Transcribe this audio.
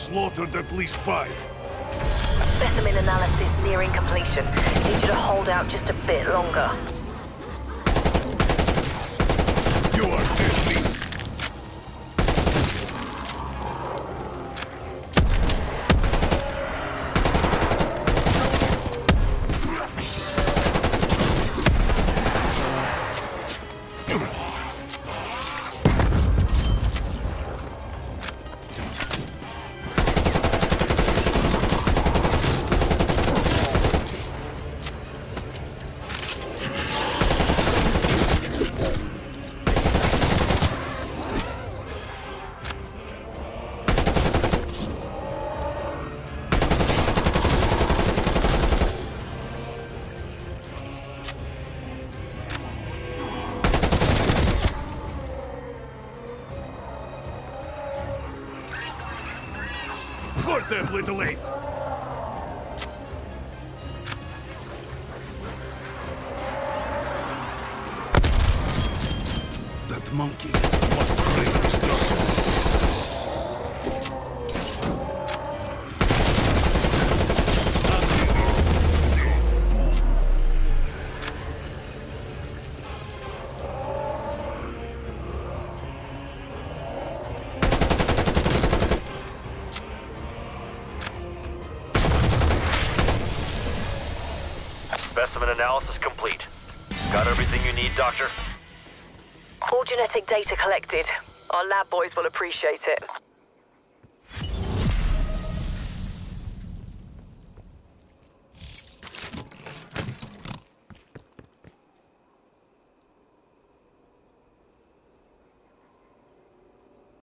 slaughtered at least 5. Specimen analysis nearing completion. Need you to hold out just a bit longer. You are dead meat. Got them, little ape! That monkey must bring destruction. Specimen analysis complete. Got everything you need, Doctor? All genetic data collected. Our lab boys will appreciate it.